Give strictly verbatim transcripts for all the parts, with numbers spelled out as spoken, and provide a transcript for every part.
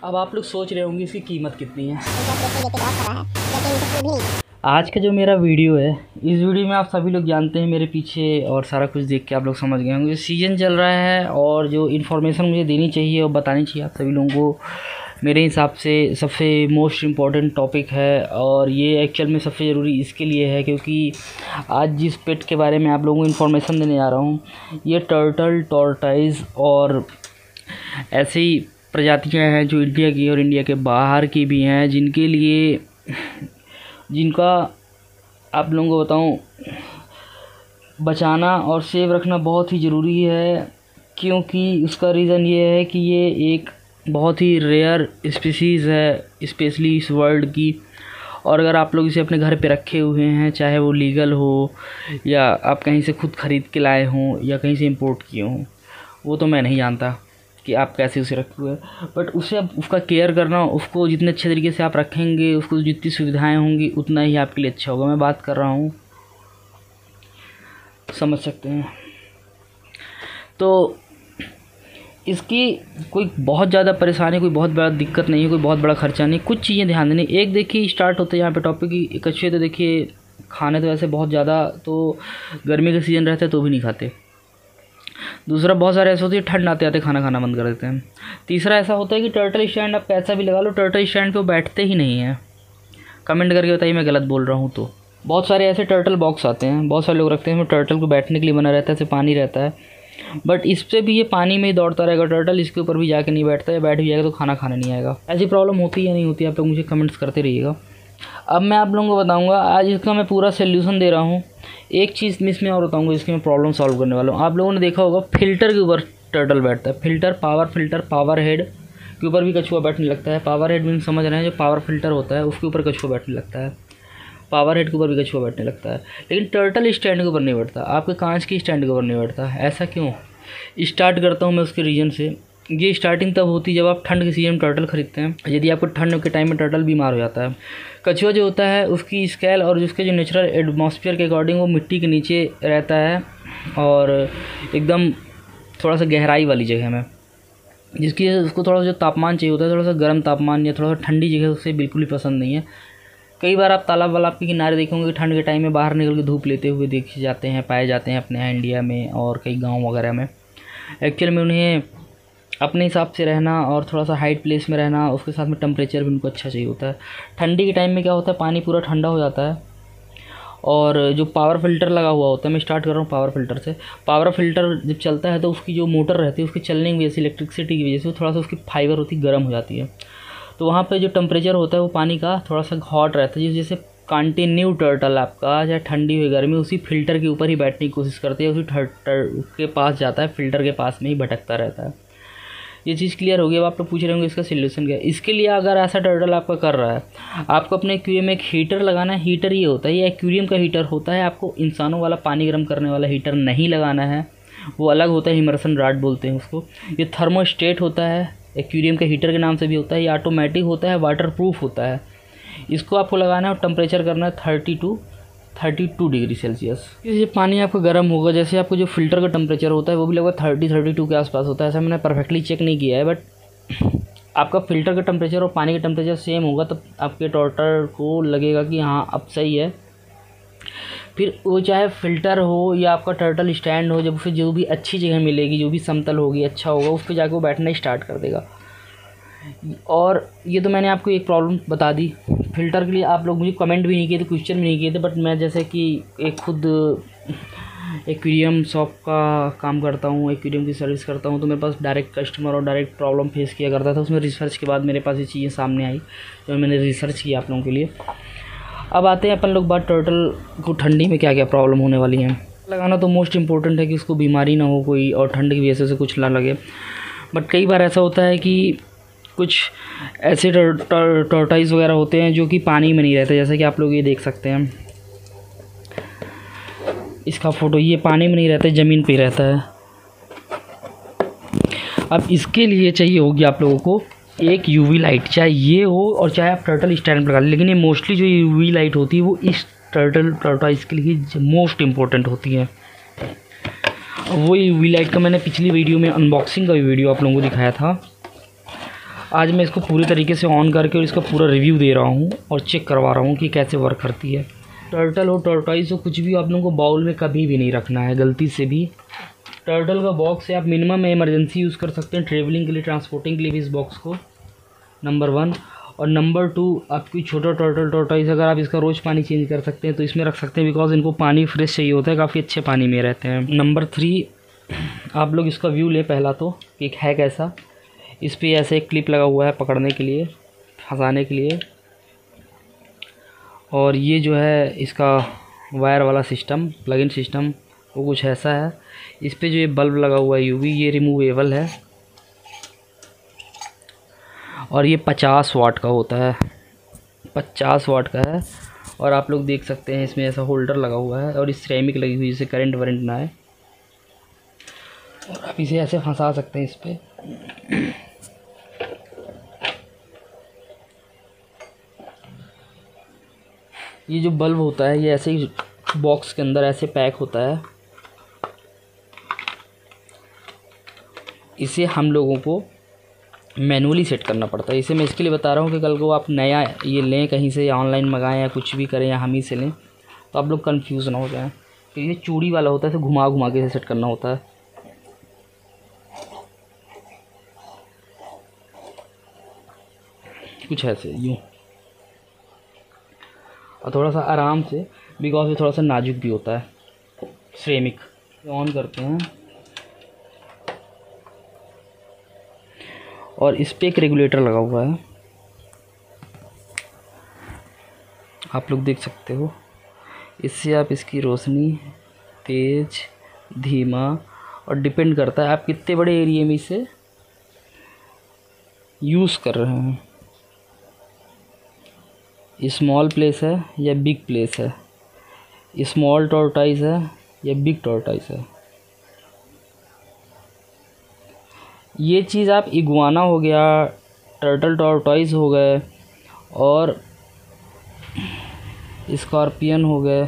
अब आप लोग सोच रहे होंगे इसकी कीमत कितनी है। आज का जो मेरा वीडियो है, इस वीडियो में आप सभी लोग जानते हैं मेरे पीछे और सारा कुछ देख के आप लोग समझ गए होंगे। सीज़न चल रहा है और जो इन्फॉर्मेशन मुझे देनी चाहिए और बतानी चाहिए आप सभी लोगों को, मेरे हिसाब से सबसे मोस्ट इम्पॉर्टेंट टॉपिक है। और ये एक्चुअल में सबसे ज़रूरी इसके लिए है क्योंकि आज जिस पेट के बारे में आप लोगों को इन्फॉर्मेशन देने जा रहा हूँ, ये टर्टल, टॉर्टाइज और ऐसी प्रजातियाँ हैं जो इंडिया की और इंडिया के बाहर की भी हैं, जिनके लिए जिनका आप लोगों को बताऊं बचाना और सेव रखना बहुत ही ज़रूरी है। क्योंकि उसका रीज़न ये है कि ये एक बहुत ही रेयर स्पीसीज़ है, स्पेशली इस वर्ल्ड की। और अगर आप लोग इसे अपने घर पे रखे हुए हैं, चाहे वो लीगल हो या आप कहीं से खुद ख़रीद के लाए हों या कहीं से इंपोर्ट किए हों, वो तो मैं नहीं जानता कि आप कैसे उसे रखे हुए, बट उसे अब उसका केयर करना, उसको जितने अच्छे तरीके से आप रखेंगे, उसको जितनी सुविधाएं होंगी उतना ही आपके लिए अच्छा होगा। मैं बात कर रहा हूँ, समझ सकते हैं। तो इसकी कोई बहुत ज़्यादा परेशानी, कोई बहुत बड़ा दिक्कत नहीं है, कोई बहुत बड़ा खर्चा नहीं। कुछ चीज़ें ध्यान देनी। एक देखिए स्टार्ट होते हैं यहाँ पे टॉपिक की कछुए। तो देखिए खाने तो ऐसे बहुत ज़्यादा, तो गर्मी का सीज़न रहता है तो भी नहीं खाते। दूसरा, बहुत सारे ऐसे होते हैं ठंड आते आते खाना खाना बंद कर देते हैं। तीसरा ऐसा होता है कि टर्टल स्टैंड आप कैसा भी लगा लो, टर्टल स्टैंड पे वो बैठते ही नहीं हैं। कमेंट करके बताइए मैं गलत बोल रहा हूँ तो। बहुत सारे ऐसे टर्टल बॉक्स आते हैं, बहुत सारे लोग रखते हैं, टर्टल को बैठने के लिए बना रहता है, ऐसे पानी रहता है, बट इस पर भी ये पानी में ही दौड़ता रहेगा टर्टल, इसके ऊपर भी जाके नहीं बैठता है। बैठ भी जाएगा तो खाना खाने नहीं आएगा। ऐसी प्रॉब्लम होती है या नहीं होती, आप लोग मुझे कमेंट्स करते रहिएगा। अब मैं आप लोगों को बताऊंगा, आज इसका मैं पूरा सोल्यूशन दे रहा हूँ। एक चीज़ मैं इसमें और बताऊंगा, इसकी मैं प्रॉब्लम सॉल्व करने वाला हूँ। आप लोगों ने देखा होगा फिल्टर के ऊपर टर्टल बैठता है। Filter, power filter, power head के ऊपर भी कछुआ बैठने लगता है। पावर हेड में समझ रहे हैं, जो पावर फिल्टर होता है उसके ऊपर कछुआ बैठने लगता है। पावर हेड के ऊपर भी कछुआ बैठने लगता है, लेकिन टर्टल स्टैंड के ऊपर नहीं बैठता, आपके कांच की स्टैंड के ऊपर नहीं बैठता। ऐसा क्यों? स्टार्ट करता हूँ मैं उसके रीज़न से। ये स्टार्टिंग तब होती है जब आप ठंड के सीजन में टर्टल खरीदते हैं। यदि आपको ठंड के टाइम में टर्टल बीमार हो जाता है, कछुआ जो होता है उसकी स्केल और उसके जो नेचुरल एटमॉस्फेयर के अकॉर्डिंग वो मिट्टी के नीचे रहता है और एकदम थोड़ा सा गहराई वाली जगह में, जिसकी उसको थोड़ा सा जो तापमान चाहिए होता है, थोड़ा सा गर्म तापमान या थोड़ा सा ठंडी जगह उससे बिल्कुल ही पसंद नहीं है। कई बार आप तालाब वालाब के किनारे देखेंगे कि ठंड के टाइम में बाहर निकल के धूप लेते हुए देखे जाते हैं, पाए जाते हैं अपने यहाँ इंडिया में और कई गाँव वगैरह में। एक्चुअल में उन्हें अपने हिसाब से रहना और थोड़ा सा हाइट प्लेस में रहना, उसके साथ में टेम्परेचर भी उनको अच्छा चाहिए होता है। ठंडी के टाइम में क्या होता है, पानी पूरा ठंडा हो जाता है और जो पावर फिल्टर लगा हुआ होता है, मैं स्टार्ट कर रहा हूँ पावर फिल्टर से। पावर फिल्टर जब चलता है तो उसकी जो मोटर रहती है उसके चलने की वजह से, इलेक्ट्रिसिटी की वजह से थोड़ा सा उसकी फाइबर होती है गर्म हो जाती है। तो वहाँ पर जो टेम्परेचर होता है वो पानी का थोड़ा सा हॉट रहता है, जिस वजह से कंटिन्यू टर्टल आपका चाहे ठंडी हो गर्मी उसी फिल्टर के ऊपर ही बैठने की कोशिश करती है, उसी टर्टल के पास जाता है, फिल्टर के पास में ही भटकता रहता है। ये चीज़ क्लियर हो गई। अब आप लोग पूछ रहे होंगे इसका सोल्यूशन क्या है। इसके लिए अगर ऐसा टर्टल आपका कर रहा है, आपको अपने एक्वेरियम में एक हीटर लगाना है। हीटर ये होता है, ये एक्वेरियम का हीटर होता है, आपको इंसानों वाला पानी गर्म करने वाला हीटर नहीं लगाना है, वो अलग होता है, इमर्सन रॉड बोलते हैं उसको। ये थर्मोस्टेट होता है, एक्वेरियम के हीटर के नाम से भी होता है। ये ऑटोमेटिक होता है, वाटर प्रूफ होता है। इसको आपको लगाना है और टेम्परेचर करना है thirty two thirty two degree Celsius. ये पानी आपको गर्म होगा, जैसे आपको जो फिल्टर का टेम्परेचर होता है वो भी लगभग थर्टी थर्टी टू के आसपास होता है। ऐसा मैंने परफेक्टली चेक नहीं किया है, बट आपका फिल्टर का टेम्परेचर और पानी का टेम्परेचर सेम होगा तब आपके टर्टल को लगेगा कि हाँ अब सही है। फिर वो चाहे फ़िल्टर हो या आपका टर्टल स्टैंड हो, जब फिर जो भी अच्छी जगह मिलेगी, जो भी समतल होगी, अच्छा होगा, उस पर जाकर वो बैठना स्टार्ट कर देगा। और ये तो मैंने आपको एक प्रॉब्लम बता दी। फ़िल्टर के लिए आप लोग मुझे कमेंट भी नहीं किए थे, क्वेश्चन भी नहीं किए थे, बट मैं जैसे कि एक खुद एक्वेरियम शॉप का काम करता हूँ, एक्वेरियम की सर्विस करता हूँ, तो मेरे पास डायरेक्ट कस्टमर और डायरेक्ट प्रॉब्लम फेस किया करता था। उसमें रिसर्च के बाद मेरे पास ये चीज़ें सामने आई, जो मैंने रिसर्च किया आप लोगों के लिए। अब आते हैं अपन लोग बात टर्टल को ठंडी में क्या क्या प्रॉब्लम होने वाली हैं। लगाना तो मोस्ट इम्पोर्टेंट है कि उसको बीमारी ना हो कोई और ठंड की वजह से कुछ ना लगे। बट कई बार ऐसा होता है कि कुछ ऐसे टर्टाइज वगैरह होते हैं जो कि पानी में नहीं रहते, जैसे कि आप लोग ये देख सकते हैं इसका फ़ोटो, ये पानी में नहीं रहता, ज़मीन पे रहता है। अब इसके लिए चाहिए होगी आप लोगों को एक यूवी लाइट, चाहे ये हो और चाहे आप टर्टल स्टैंड लगा लें, लेकिन ये मोस्टली जो यूवी लाइट होती है वो इस टर्टल टर्टाइज के लिए मोस्ट इम्पोर्टेंट होती है। वो यूवी लाइट का मैंने पिछली वीडियो में अनबॉक्सिंग का भी वीडियो आप लोगों को दिखाया था। आज मैं इसको पूरी तरीके से ऑन करके और इसका पूरा रिव्यू दे रहा हूँ और चेक करवा रहा हूँ कि कैसे वर्क करती है। टर्टल हो टर्टॉइस हो कुछ भी आप लोगों को बाउल में कभी भी नहीं रखना है गलती से भी। टर्टल का बॉक्स है, आप मिनिमम में इमरजेंसी यूज़ कर सकते हैं, ट्रेवलिंग के लिए ट्रांसपोर्टिंग के लिए भी इस बॉक्स को, नंबर वन। और नंबर टू, आपकी छोटा टर्टल टर्टॉइस अगर आप इसका रोज़ पानी चेंज कर सकते हैं तो इसमें रख सकते हैं, बिकॉज इनको पानी फ्रेश चाहिए होता है, काफ़ी अच्छे पानी में रहते हैं। नंबर थ्री, आप लोग इसका व्यू लें पहला तो कि है कैसा। इस पर ऐसे एक क्लिप लगा हुआ है पकड़ने के लिए, फंसाने के लिए, और ये जो है इसका वायर वाला सिस्टम, प्लग इन सिस्टम, वो कुछ ऐसा है। इस पे जो ये बल्ब लगा हुआ है यूवी, ये रिमूवेबल है और ये पचास वाट का होता है, पचास वाट का है। और आप लोग देख सकते हैं इसमें ऐसा होल्डर लगा हुआ है और इस सिरेमिक लगी हुई जिससे करंट वरेंट ना आए, और आप इसे ऐसे फंसा सकते हैं इस पर। ये जो बल्ब होता है ये ऐसे ही बॉक्स के अंदर ऐसे पैक होता है। इसे हम लोगों को मैनुअली सेट करना पड़ता है। इसे मैं इसके लिए बता रहा हूँ कि कल को आप नया ये लें कहीं से, या ऑनलाइन मंगाएं या कुछ भी करें या हम ही से लें, तो आप लोग कंफ्यूज ना हो जाएं। तो ये चूड़ी वाला होता है, इसे घुमा घुमा के सेट करना होता है। कुछ ऐसे यूँ, और थोड़ा सा आराम से, बिकॉज ये थोड़ा सा नाजुक भी होता है सिरेमिक। ऑन करते हैं और इस पे एक रेगुलेटर लगा हुआ है, आप लोग देख सकते हो। इससे आप इसकी रोशनी तेज धीमा, और डिपेंड करता है आप कितने बड़े एरिया में इसे यूज़ कर रहे हैं। स्मॉल प्लेस है या बिग प्लेस है, स्मॉल टॉर्टाइस है या बिग टॉर्टाइस है। ये चीज़ आप इगुआना हो गया, टर्टल टॉर्टाइस हो गए और स्कॉर्पियन हो गए,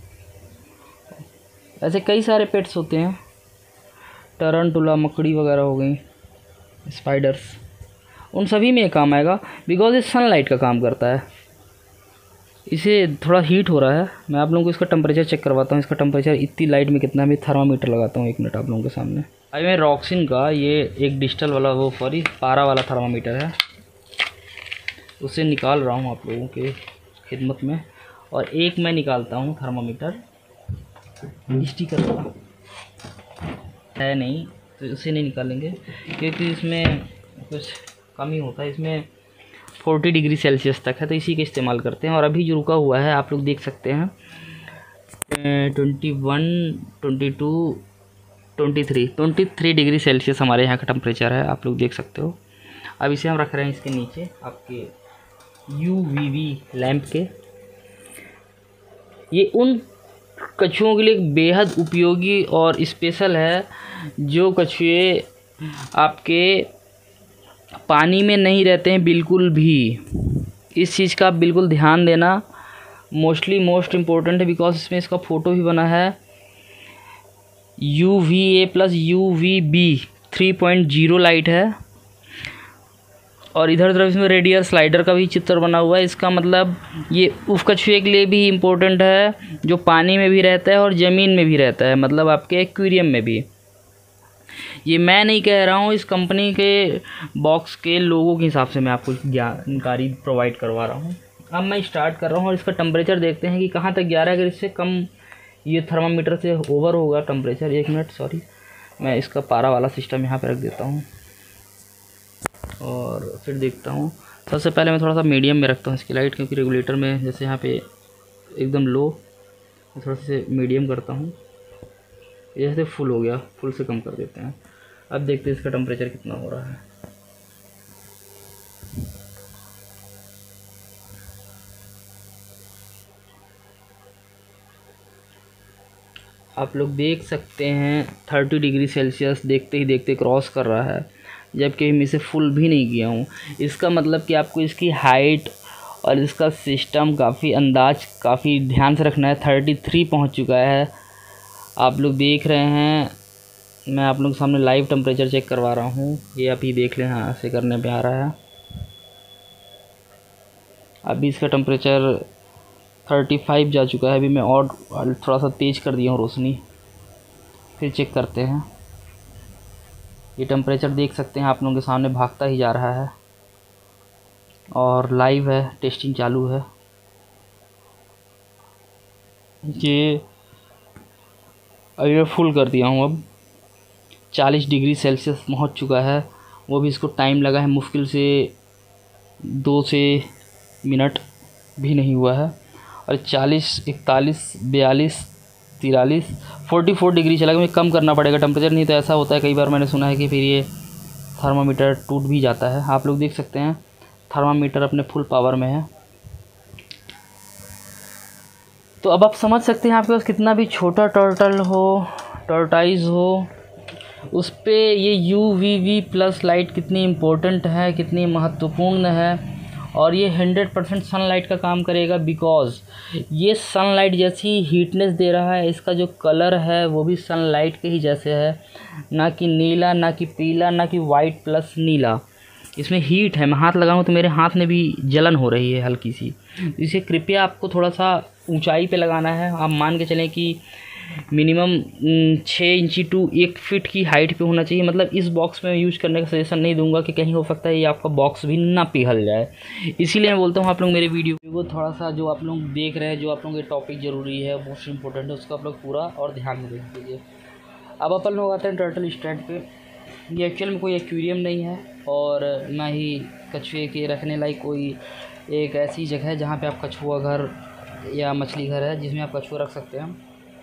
ऐसे कई सारे पेट्स होते हैं, टरंटुला मकड़ी वगैरह हो गई, स्पाइडर्स, उन सभी में ये काम आएगा, बिकॉज ये सनलाइट का काम करता है। इसे थोड़ा हीट हो रहा है, मैं आप लोगों को इसका टेम्परेचर चेक करवाता हूँ। इसका टेम्परेचर इतनी लाइट में कितना है, मैं थर्मामीटर लगाता हूँ, एक मिनट आप लोगों के सामने। अभी मैं रॉक्सिन का ये एक डिजिटल वाला, वो सॉरी पारा वाला थर्मामीटर है, उसे निकाल रहा हूँ आप लोगों के खिदमत में। और एक मैं निकालता हूँ थर्मामीटर स्टिकर वाला, है नहीं तो उसे नहीं निकालेंगे क्योंकि इसमें कुछ कमी होता है। इसमें चालीस डिग्री सेल्सियस तक है, तो इसी का इस्तेमाल करते हैं। और अभी जो रुका हुआ है आप लोग देख सकते हैं twenty one twenty two twenty three twenty three degree Celsius हमारे यहाँ का टेम्परेचर है, आप लोग देख सकते हो। अब इसे हम रख रहे हैं इसके नीचे आपके यू वी वी लैंप के। ये उन कछुओं के लिए बेहद उपयोगी और स्पेशल है जो कछुए आपके पानी में नहीं रहते हैं बिल्कुल भी। इस चीज़ का आप बिल्कुल ध्यान देना, मोस्टली मोस्ट इम्पोर्टेंट है, बिकॉज इसमें इसका फ़ोटो भी बना है। U V A plus U V B three point zero light है, और इधर तरफ इसमें रेडियल स्लाइडर का भी चित्र बना हुआ है। इसका मतलब ये उस कछुए के लिए भी इम्पोर्टेंट है जो पानी में भी रहता है और ज़मीन में भी रहता है, मतलब आपके एक्वेरियम में भी। ये मैं नहीं कह रहा हूँ, इस कंपनी के बॉक्स के लोगों के हिसाब से मैं आपको जानकारी प्रोवाइड करवा रहा हूँ। अब मैं स्टार्ट कर रहा हूँ और इसका टेम्परेचर देखते हैं कि कहाँ तक जा रहा है। अगर इससे कम ये थर्मामीटर से ओवर होगा टेम्परेचर, एक मिनट सॉरी, मैं इसका पारा वाला सिस्टम यहाँ पे रख देता हूँ और फिर देखता हूँ। सबसे पहले मैं थोड़ा सा मीडियम में रखता हूँ इसकी लाइट, क्योंकि रेगुलेटर में जैसे यहाँ पे एकदम लो, थोड़ा सा मीडियम करता हूँ। जैसे फुल हो गया, फुल से कम कर देते हैं। अब देखते हैं इसका टेम्परेचर कितना हो रहा है। आप लोग देख सकते हैं तीस डिग्री सेल्सियस देखते ही देखते क्रॉस कर रहा है, जबकि मैं इसे फुल भी नहीं किया हूँ। इसका मतलब कि आपको इसकी हाइट और इसका सिस्टम काफ़ी अंदाज काफ़ी ध्यान से रखना है। तैंतीस पहुँच चुका है, आप लोग देख रहे हैं। मैं आप लोगों के सामने लाइव टेम्परेचर चेक करवा रहा हूँ, ये आप ही देख लें। हाँ, ऐसे करने पे आ रहा है। अभी इसका टेम्परेचर थर्टी फाइव जा चुका है। अभी मैं और थोड़ा सा तेज़ कर दिया हूँ रोशनी, फिर चेक करते हैं। ये टेम्परेचर देख सकते हैं आप लोगों के सामने भागता ही जा रहा है और लाइव है, टेस्टिंग चालू है। ये अभी मैं फुल कर दिया हूँ। अब चालीस डिग्री सेल्सियस पहुँच चुका है। वो भी इसको टाइम लगा है, मुश्किल से दो से मिनट भी नहीं हुआ है। और चालीस, इकतालीस, बयालीस, तिरालीस, फोर्टी फोर डिग्री चला गया। मुझे कम करना पड़ेगा टेम्परेचर, नहीं तो ऐसा होता है कई बार मैंने सुना है कि फिर ये थर्मामीटर टूट भी जाता है। आप लोग देख सकते हैं थर्मामीटर अपने फुल पावर में है। तो अब आप समझ सकते हैं आपके पास कितना भी छोटा टर्टल हो, टर्टाइज हो, उस पर ये U V V plus light कितनी इम्पोर्टेंट है, कितनी महत्वपूर्ण है। और ये हंड्रेड परसेंट सनलाइट का काम करेगा, बिकॉज़ ये सनलाइट जैसी हीटनेस दे रहा है। इसका जो कलर है वो भी सनलाइट के ही जैसे है, ना कि नीला, ना कि पीला, ना कि वाइट प्लस नीला। इसमें हीट है। मैं हाथ लगाऊँ तो मेरे हाथ में भी जलन हो रही है हल्की सी। इसे कृपया आपको थोड़ा सा ऊंचाई पे लगाना है। आप मान के चलें कि मिनिमम छः इंची टू एक फीट की हाइट पे होना चाहिए। मतलब इस बॉक्स में यूज़ करने का सजेशन नहीं दूंगा कि कहीं हो सकता है ये आपका बॉक्स भी ना पिघल जाए। इसीलिए मैं बोलता हूँ आप लोग मेरे वीडियो को थोड़ा सा, जो आप लोग देख रहे हैं, जो आप लोगों के टॉपिक ज़रूरी है, मोस्ट इंपॉर्टेंट है, उसको आप लोग पूरा और ध्यान में देख लीजिए। अब अपन लोग आते हैं टर्टल स्टैंड पे। ये एक्चुअल में कोई एक्वेरियम नहीं है और ना ही कछुए के रखने लायक कोई एक ऐसी जगह है जहाँ पे आप कछुआ घर या मछली घर है जिसमें आप कछुआ रख सकते हैं।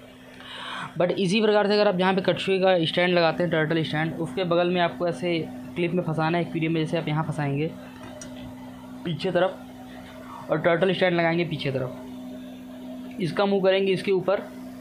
बट इसी प्रकार से अगर आप जहाँ पे कछुए का स्टैंड लगाते हैं, टर्टल स्टैंड, उसके बगल में आपको ऐसे क्लिप में फंसाना है एक्वेरियम में। जैसे आप यहाँ फंसाएंगे पीछे तरफ और टर्टल स्टैंड लगाएंगे पीछे तरफ, इसका मुँह करेंगे इसके ऊपर।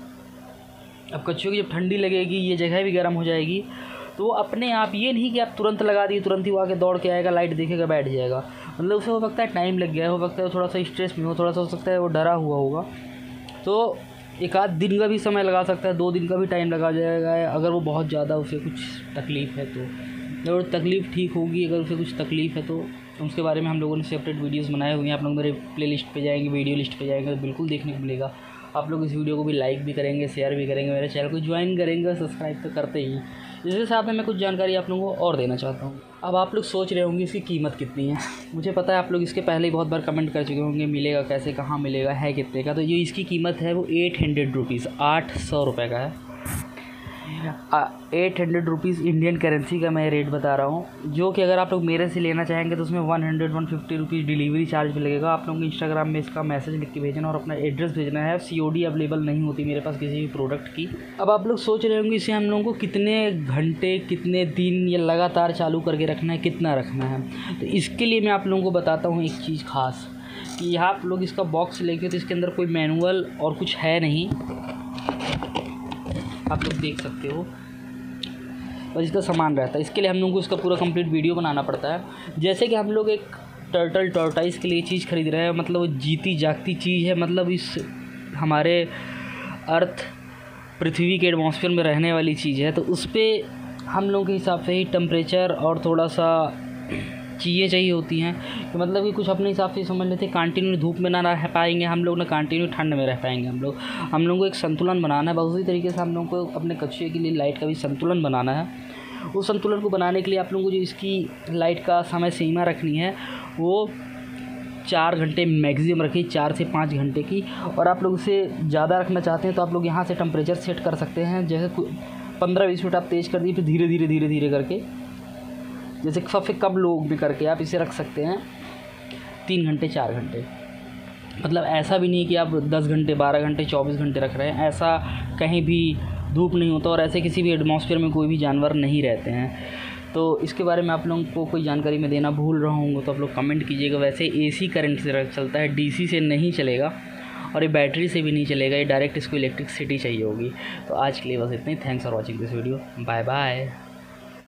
अब कछुए की जब ठंडी लगेगी, ये जगह भी गर्म हो जाएगी, तो वो अपने आप, ये नहीं कि आप तुरंत लगा दिए तुरंत ही वो आके दौड़ के आएगा, लाइट देखेगा, बैठ जाएगा। मतलब उसे हो सकता है टाइम लग गया है, हो सकता है थोड़ा सा स्ट्रेस में हो, थोड़ा सा हो सकता है वो डरा हुआ होगा, तो एक आध दिन का भी समय लगा सकता है, दो दिन का भी टाइम लगा जाएगा। अगर वो बहुत ज़्यादा उसे कुछ तकलीफ़ है तो, अगर तकलीफ़ ठीक होगी, अगर उसे कुछ तकलीफ़ है तो उसके बारे में हम लोगों ने सेपरेट वीडियोस बनाए हुए हैं। आप लोग मेरे प्ले लिस्ट पर जाएंगे, वीडियो लिस्ट पे जाएंगे तो बिल्कुल देखने को मिलेगा। आप लोग इस वीडियो को भी लाइक भी करेंगे, शेयर भी करेंगे, मेरे चैनल को ज्वाइन करेंगे, सब्सक्राइब तो करते ही। इसके साथ में मैं कुछ जानकारी आप लोगों को और देना चाहता हूँ। अब आप लोग सोच रहे होंगे इसकी कीमत कितनी है। मुझे पता है आप लोग इसके पहले ही बहुत बार कमेंट कर चुके होंगे, मिलेगा कैसे, कहाँ मिलेगा, है कितने का। तो ये इसकी कीमत है वो एट हंड्रेड रुपीज़, आठ सौ रुपये का है। Eight hundred rupees Indian currency का मैं रेट बता रहा हूँ, जो कि अगर आप लोग मेरे से लेना चाहेंगे तो उसमें one hundred one fifty rupees delivery charge भी लगेगा। आप लोगों को इंस्टाग्राम में इसका मैसेज लिख के भेजना और अपना एड्रेस भेजना है। सीओडी अवेलेबल नहीं होती मेरे पास किसी भी प्रोडक्ट की। अब आप लोग सोच रहे होंगे इसे हम लोगों को कितने घंटे, कितने दिन या लगातार चालू करके रखना है, कितना रखना है। तो इसके लिए मैं आप लोगों को बताता हूँ एक चीज़ खास, कि आप लोग इसका बॉक्स लेंगे तो इसके अंदर कोई मैनुअल और कुछ है नहीं, आप लोग देख सकते हो, और इसका सामान रहता है। इसके लिए हम लोगों को इसका पूरा कंप्लीट वीडियो बनाना पड़ता है। जैसे कि हम लोग एक टर्टल टर्टाइज के लिए चीज़ खरीद रहे हैं, मतलब वो जीती जागती चीज़ है, मतलब इस हमारे अर्थ पृथ्वी के एटमॉस्फेयर में रहने वाली चीज़ है, तो उस पर हम लोगों के हिसाब से ही टेम्परेचर और थोड़ा सा चीज़ें चाहिए होती हैं। तो मतलब कि कुछ अपने हिसाब से समझ लेते हैं। कंटिन्यू धूप में ना रह पाएंगे हम लोग, ना कंटिन्यू ठंड में रह पाएंगे हम लोग। हम लोगों को एक संतुलन बनाना है। बहुत उसी तरीके से हम लोगों को अपने कछुए के लिए लाइट का भी संतुलन बनाना है। उस संतुलन को बनाने के लिए आप लोगों को जो इसकी लाइट का समय सीमा रखनी है वो चार घंटे मैक्सिमम रखिए, चार से पाँच घंटे की। और आप लोग उसे ज़्यादा रखना चाहते हैं तो आप लोग यहाँ से टेम्परेचर सेट कर सकते हैं। जैसे पंद्रह बीस मिनट आप तेज़ कर दिए, फिर धीरे धीरे धीरे धीरे करके, जैसे सबसे कम लोग भी करके आप इसे रख सकते हैं तीन घंटे चार घंटे। मतलब ऐसा भी नहीं कि आप दस घंटे बारह घंटे चौबीस घंटे रख रहे हैं, ऐसा कहीं भी धूप नहीं होता और ऐसे किसी भी एटमॉस्फेयर में कोई भी जानवर नहीं रहते हैं। तो इसके बारे में आप लोगों को कोई जानकारी मैं देना भूल रहा हूँ तो आप लोग कमेंट कीजिएगा। वैसे एसी करंट से चलता है, डीसी से नहीं चलेगा और ये बैटरी से भी नहीं चलेगा, ये डायरेक्ट इसको इलेक्ट्रिसिटी चाहिए होगी। तो आज के लिए बस इतना ही। Thanks for watching this video, bye bye.